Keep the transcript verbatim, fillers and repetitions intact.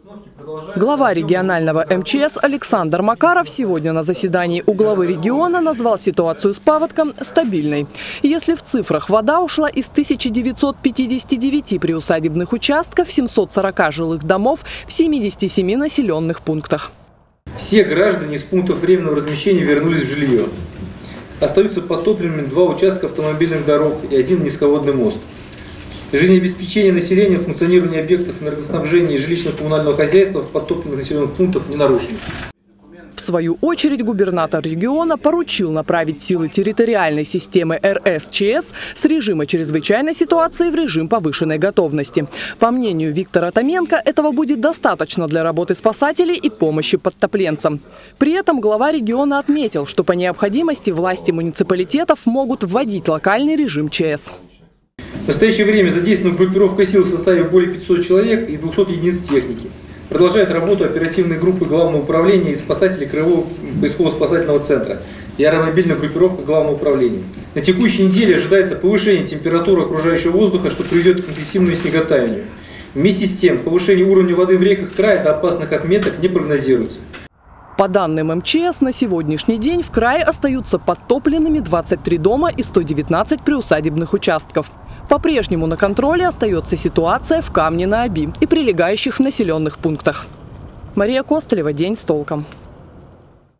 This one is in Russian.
Глава регионального эм че эс Александр Макаров сегодня на заседании у главы региона назвал ситуацию с паводком стабильной. Если в цифрах вода ушла из тысячи девятисот пятидесяти девяти приусадебных участков, семисот сорока жилых домов в семидесяти семи населенных пунктах. Все граждане из пунктов временного размещения вернулись в жилье. Остаются подтопленными два участка автомобильных дорог и один низководный мост. Жизнеобеспечение населения, функционирование объектов энергоснабжения и жилищно-коммунального хозяйства в подтопленных населенных пунктах не нарушено. В свою очередь губернатор региона поручил направить силы территориальной системы эр эс че эс с режима чрезвычайной ситуации в режим повышенной готовности. По мнению Виктора Томенко, этого будет достаточно для работы спасателей и помощи подтопленцам. При этом глава региона отметил, что по необходимости власти муниципалитетов могут вводить локальный режим че эс. В настоящее время задействована группировка сил в составе более пятисот человек и двухсот единиц техники. Продолжает работу оперативной группы Главного управления и спасателей Краевого поисково-спасательного центра и аэромобильная группировка Главного управления. На текущей неделе ожидается повышение температуры окружающего воздуха, что приведет к интенсивному снеготаянию. Вместе с тем, повышение уровня воды в реках края до опасных отметок не прогнозируется. По данным эм че эс, на сегодняшний день в крае остаются подтопленными двадцать три дома и сто девятнадцать приусадебных участков. По-прежнему на контроле остается ситуация в Камне-на-Оби и прилегающих населенных пунктах. Мария Костолева, «День с толком».